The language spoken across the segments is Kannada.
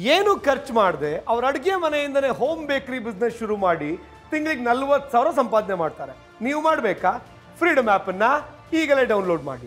ಏನು ಖರ್ಚು ಮಾಡದೆ ಅವರ ಅಡುಗೆ ಮನೆಯಿಂದನೇ ಹೋಮ್ ಬೇಕರಿ ಬಿಸ್ನೆಸ್ ಶುರು ಮಾಡಿ ತಿಂಗಳಿಗೆ 40,000 ಸಂಪಾದನೆ ಮಾಡ್ತಾರೆ. ನೀವು ಮಾಡಬೇಕಾ? ಫ್ರೀಡಮ್ ಆ್ಯಪ್ ಅನ್ನು ಈಗಲೇ ಡೌನ್ಲೋಡ್ ಮಾಡಿ.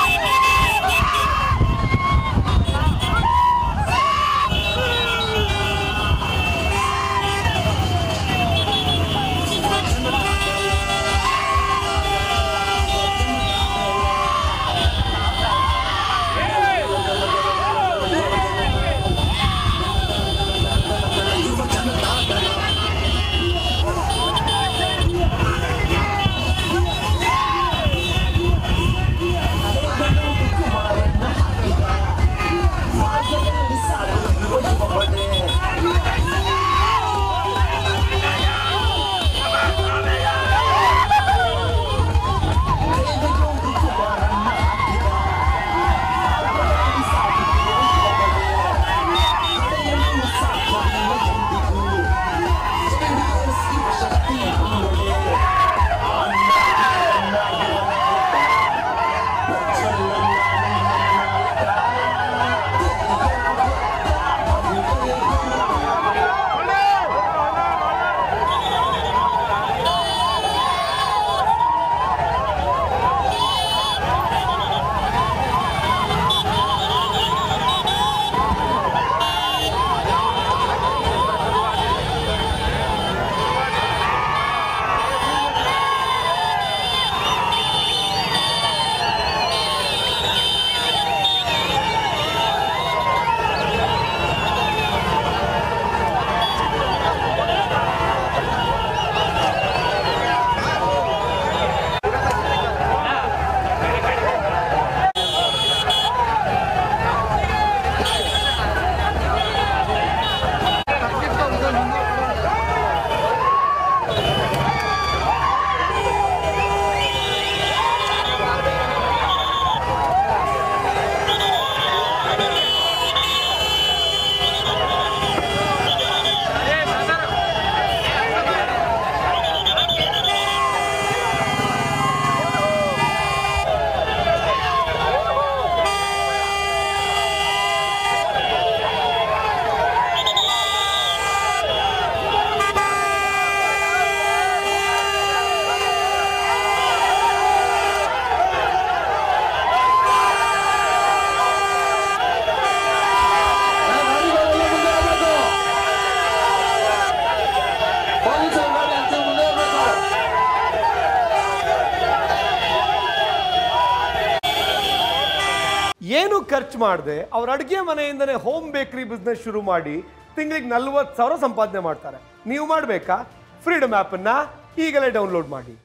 ಏನು ಖರ್ಚು ಮಾಡದೆ ಅವರ ಅಡುಗೆ ಮನೆಯಿಂದನೇ ಹೋಮ್ ಬೇಕರಿ ಬಿಸ್ನೆಸ್ ಶುರು ಮಾಡಿ ತಿಂಗಳಿಗೆ 40,000 ಸಂಪಾದನೆ ಮಾಡ್ತಾರೆ. ನೀವು ಮಾಡಬೇಕಾ? ಫ್ರೀಡಮ್ ಆ್ಯಪ್ ಅನ್ನು ಈಗಲೇ ಡೌನ್ಲೋಡ್ ಮಾಡಿ.